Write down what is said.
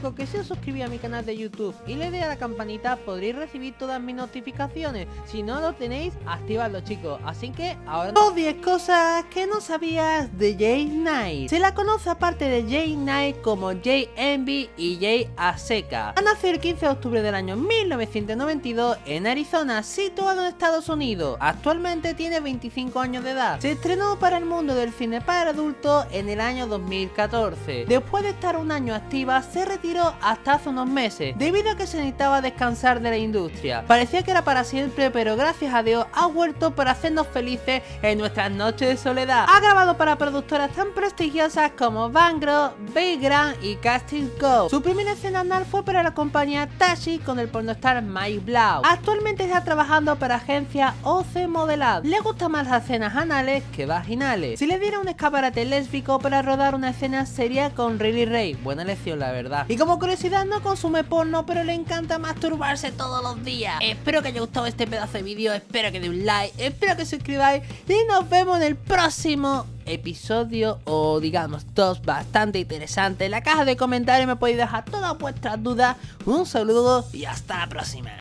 chicos que si os suscribís a mi canal de YouTube y le deis a la campanita podréis recibir todas mis notificaciones. Si no lo tenéis, activadlo chicos. Así que ahora... 10 cosas que no sabías de Jay Knight. Se la conoce aparte de Jay Knight como Jay Envy y Jay Aseka. Ha nacido el 15 de octubre del año 1992 en Arizona, situado en Estados Unidos. Actualmente tiene 25 años de edad. Se estrenó para el mundo del cine para adultos en el año 2014. Después de estar un año activa, se retiró hasta hace unos meses, debido a que se necesitaba descansar de la industria. Parecía que era para siempre, pero gracias a Dios ha vuelto para hacernos felices en nuestras noches de soledad. Ha grabado para productoras tan prestigiosas como Bangro, Big Grand y Casting Go. Su primera escena anal fue para la compañía Tashi con el pornostar Mike Blau. Actualmente está trabajando para agencia OC Modelad. Le gustan más las escenas anales que vaginales. Si le diera un escaparate lésbico para rodar una escena sería con Riley Ray. Buena elección la verdad. Y como curiosidad, no consume porno, pero le encanta masturbarse todos los días. Espero que haya gustado este pedazo de vídeo, espero que dé un like, espero que os suscribáis y nos vemos en el próximo episodio, o digamos dos bastante interesantes. En la caja de comentarios me podéis dejar todas vuestras dudas. Un saludo y hasta la próxima.